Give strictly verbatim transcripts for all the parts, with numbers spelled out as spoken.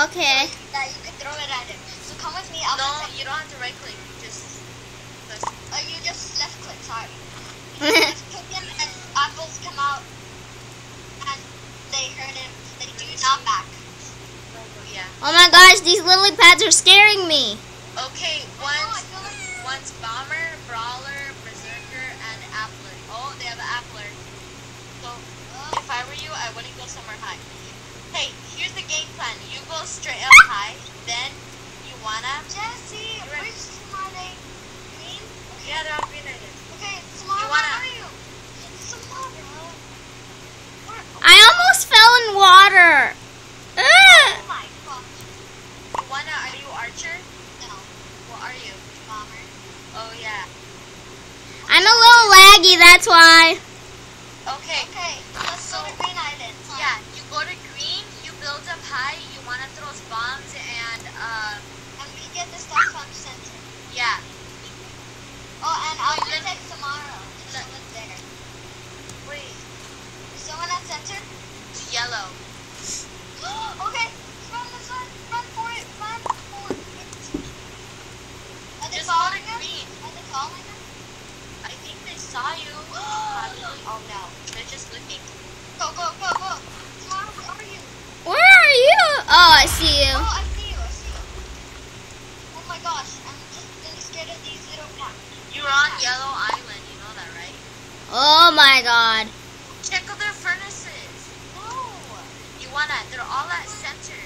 Okay. That you can throw it at him. So come with me. I'll No, protect you don't have to right click. Just. just Oh, you just left click. Sorry. You left click him, and apples come out, and they hurt him. They do not back. yeah. Oh my gosh, these lily pads are scaring me. Okay, I know, I once, feel like- once Bomber, Brawler, Berserker, and Appler. Oh, they have an Appler. So, Uh, if I were you, I wouldn't go somewhere high. Hey, here's the game plan. You go straight up high, then you wanna... Jesse, Right. which team are they? Green? Yeah, they're all green items. Okay, Samara, You wanna- where are you? Samara. Where? I almost fell in water. Oh Ugh. my gosh. You wanna... Are you Archer? No, What are you? bomber. Oh, yeah. I'm a little laggy, that's why. Okay. Okay, let's go to Green Island. huh? Yeah, you go to green, you build up high, you wanna throw bombs, and, uh, And we get the stuff from center. yeah. Oh, and I'll Wait, let protect Samara. If let- someone's there. Wait. Is someone at center? Yellow. Okay, run this one. Run for it. Run for it. Are they Just go to following us? green. Are they following us? I think they saw you. Probably. Oh no. They're just looking. Go, go, go, go. Samara, where are you? Where are you? Oh, I see you. Oh, I see you. I see you. Oh my gosh, I'm just really scared of these little packs. You're on Yellow Island, you know that, right? Oh my god. Check out their furnaces. No. You wanna, they're all at center.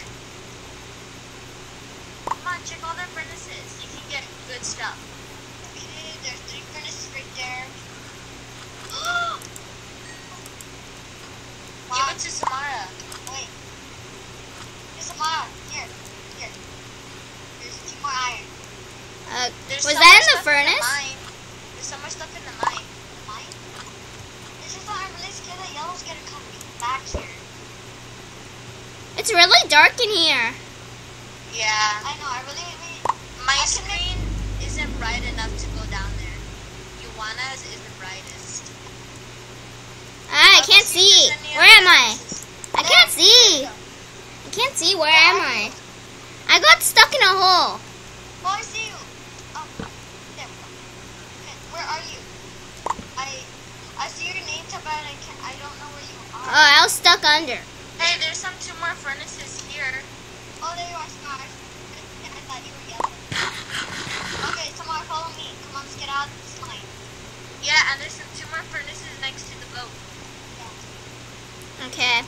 Come on, check all their furnaces. You can get good stuff. Okay, there's three furnaces right there. Give it to Samara. Wait. Here's Samara. Here. Here. There's two more iron. Uh, There's was so that much in the stuff furnace? mine. There's so much stuff in the mine. Mine? It's just that I'm really scared that yellow's gonna come back here. It's really dark in here. Yeah. I know, I really, really... My I can make- screen isn't bright enough to go down there. Yuana's is the brightest. Ah, I can't see. Where am I? I can't see. I can't see. Where am I? I got stuck in a hole. Oh, I see you. Oh, there we go. Okay, where are you? I I see your name tag, but I can't, I don't know where you Oh, are. I was stuck under. Hey, there's some two more furnaces here. Oh, there you are, Samara. I thought you were yellow. Okay, Samara, follow me. Come on, let's get out of this line. Yeah, and there's some two more furnaces next to the boat. Okay.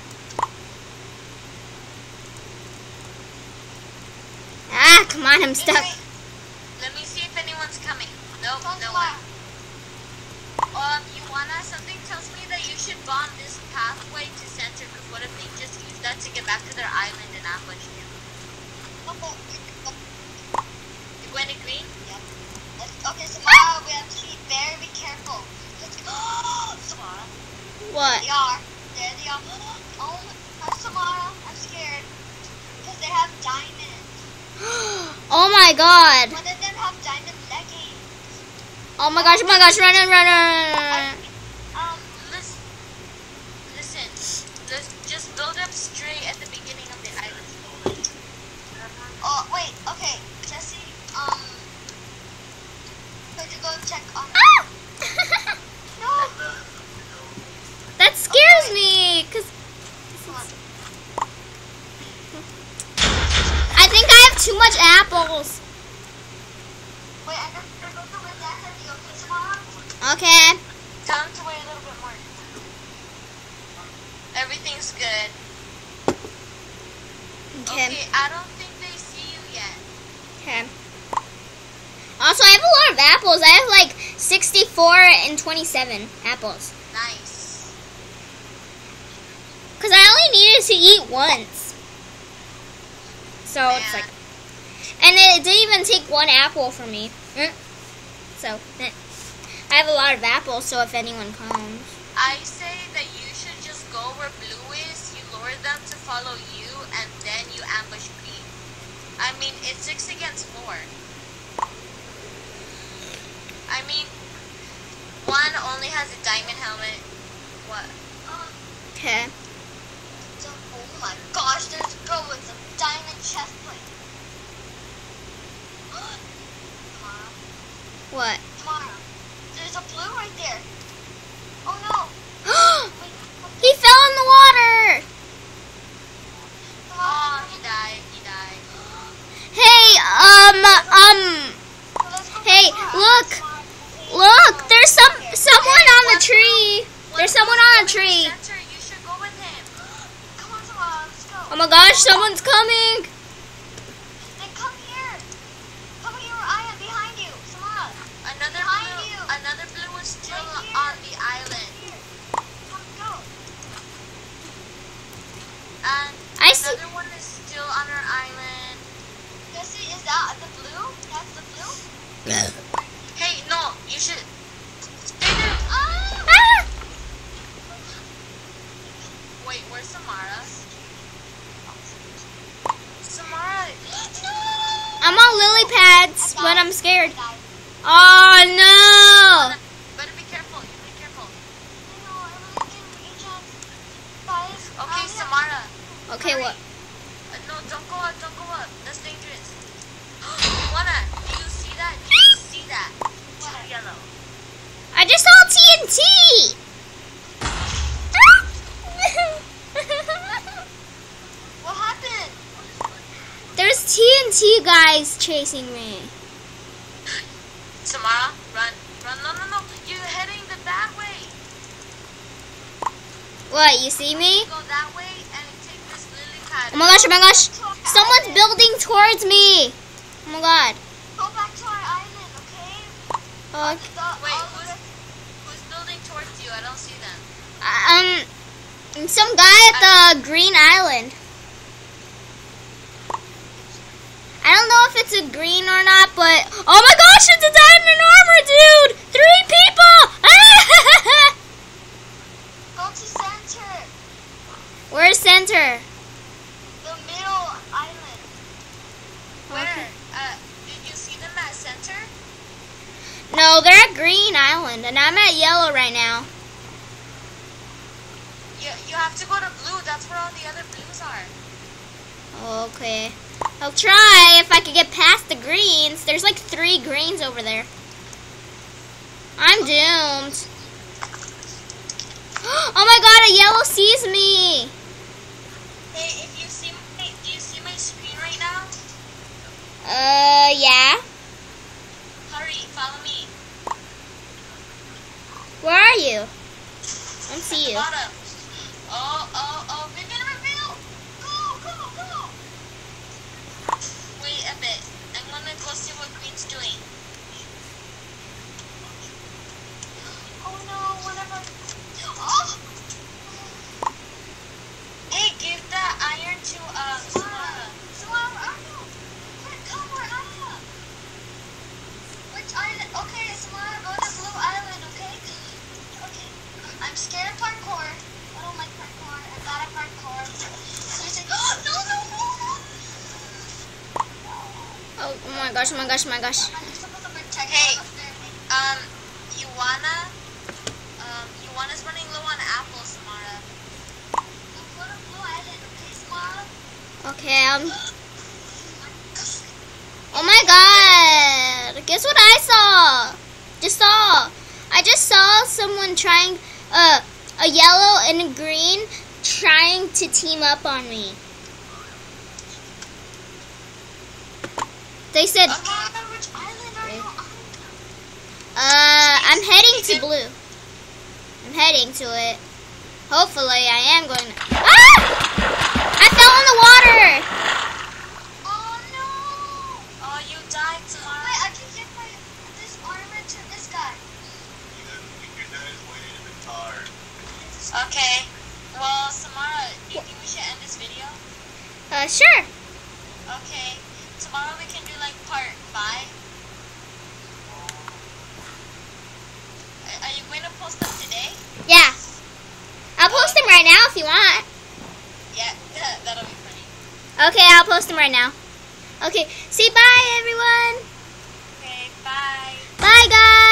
Ah, come on, I'm stuck. Wait, Let me see if anyone's coming. Nope, wait, no Samara. one. Um, Yuana, something tells me that you should bomb this pathway to center, because what if they just use that to get back to their island and ambush you? Oh, oh, oh, You going to green? yep. Let's, okay, Samara, we have to be very careful. Let's go. Samara. What? They are. There they are. Oh, my, Samara, I'm scared. Because they have diamonds. Oh my god. One of them have diamond leggings. Oh my gosh, oh my gosh, run, run, run, run, I, run. um, Listen, listen, let's just build up straight at the beginning of the island. oh, wait, okay. Jesse, um, could you go check on... Ah! No! That scares me, cause Come on. I think I have too much apples. Wait, I'm gonna go to where Dad said you okay tomorrow? Okay. Tell them to wait a little bit more. Everything's good. Okay. Okay, I don't think they see you yet. Okay. Also, I have a lot of apples. I have like sixty-four and twenty-seven apples. Nice. Because I only needed to eat once. So it's Man. like... And it didn't even take one apple from me. Mm. So, eh. I have a lot of apples, so if anyone comes... I say that you should just go where blue is, you lure them to follow you, and then you ambush green. I mean, it's six against four. I mean, one only has a diamond helmet. What? Um, Okay. so, oh my gosh, there's a girl with a diamond chest plate. Tomorrow. What? Tomorrow. There's a blue right there. Oh no. Wait, He fell in the water. Oh, he died. He died. Hey, um, um, so let's go hey, back to our look. island. Look, there's some someone on the tree. There's someone on a tree. Center, you should go with him. Come on, Samara, let's go. Oh my gosh, someone's coming. Then come here. Come here where I am, behind you. Samara, Another Behind blue. you. Another blue is still Right here. on the island. here. Come, go. And I see. another one is still on our island. Jesse, is that the blue? That's the blue? Hey, no, you should stay there. Ah! Ah! Wait, where's Samara? Samara. No! I'm on lily pads, I but died. I'm scared. I died. Oh no! Better be careful. You be careful. I know, I really didn't reach out. Guys, Okay, um, yeah. Samara. Okay, what? Uh, no, don't go up. Don't go up. That's dangerous. Juana, do you see that? Do you see that? What? Yellow. I just saw T N T. What happened? There's T N T guys chasing me. Samara, run. Run. No, no, no. You're heading the bad way. What? You see me? Go that way and take this lily pad. Oh my gosh! Oh my gosh! Someone's building towards me. Oh my god. Go back to our island, okay? Uh, The, Wait, all who's, the- who's building towards you? I don't see them. um, some guy at the Green Island. I don't know if it's a green or not, but oh my gosh, it's a diamond armor, dude! Three people! Go to center. Where's center? The middle island. Where? Okay. Uh, did you see them at center? No, they're at Green Island, and I'm at yellow right now. You, you have to go to blue. That's where all the other blues are. Okay. I'll try if I could get past the greens. There's like three greens over there. I'm doomed. Oh my god, a yellow sees me. Hey, if you see my, do you see my screen right now? Uh, yeah. Hurry, follow me. Where are you? I don't see you. Bottom. Oh, oh, oh, reveal, reveal. Go, go, go. Wait a bit. I'm gonna go see what Green's doing. Oh no, whatever. Oh! Hey, give the iron to uh Samara. Samara, where are you? Where- Come, where are you? Which island? Okay, Samara, go to Blue Island, okay? Okay. I'm scared of parkour. I don't like parkour. I'm bad at parkour. So I say, oh, no, no, no, no. Oh, oh my gosh, oh my gosh, oh my gosh. I'm supposed to protect Hey. us there, maybe. Um, you wanna? Um, you wanna's running low on apples, Samara. Go to Blue Island, okay, Samara? Okay, um. Oh my god. Guess what I saw? Just saw. I just saw someone trying, uh, a yellow and a green trying to team up on me. They said, Samara, which island are you on? uh, I'm heading to blue. I'm heading to it. Hopefully, I am going to. Ah! I fell in the water! Oh no! Oh, you died, Samara. Wait, I can give my this armor to this guy. Okay. Well, Samara, do you think we should end this video? Uh, sure. Okay. Tomorrow we can do like part five. Are- Are you going to post them today? Yeah. I'll post them right now if you want. Yeah, that'll be funny. Okay, I'll post them right now. Okay, say bye, everyone. Okay, bye. Bye, guys.